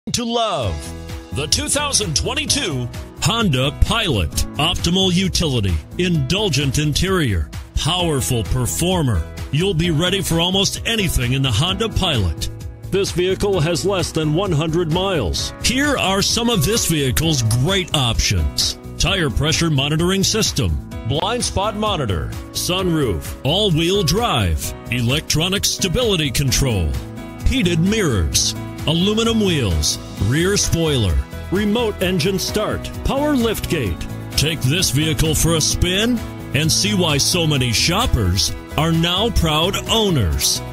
To love the 2022 Honda Pilot. Optimal utility, indulgent interior, powerful performer. You'll be ready for almost anything in the Honda Pilot. This vehicle has less than 100 miles. Here are some of this vehicle's great options: tire pressure monitoring system, blind spot monitor, sunroof, all-wheel drive, electronic stability control, heated mirrors, aluminum wheels, rear spoiler, remote engine start, power liftgate. Take this vehicle for a spin and see why so many shoppers are now proud owners.